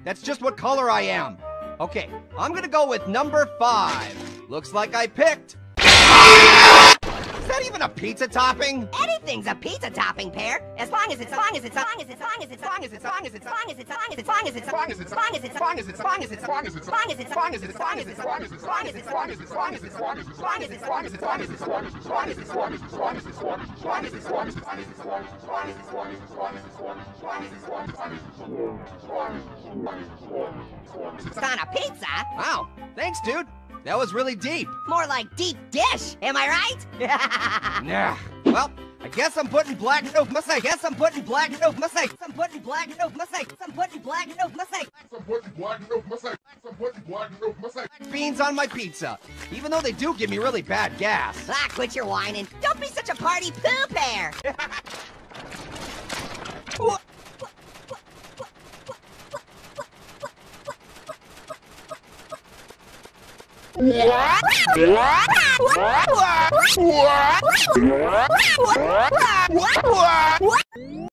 That's just what color I am. Okay, I'm gonna go with number 5. Looks like I picked. Is that even a pizza topping? Anything's a pizza topping, Pear. As long as it's on a pizza. Wow, thanks, dude. That was really deep. More like deep dish, am I right? Nah. Well, I guess I'm putting black no mistake. Guess I'm putting black no mistake. I'm putting black no mistake. I'm putting black no mistake. I'm putting black no mistake. I'm putting black no mistake. Beans on my pizza, even though they do give me really bad gas. Ah, quit your whining. Don't be such a party poo, Pear. What?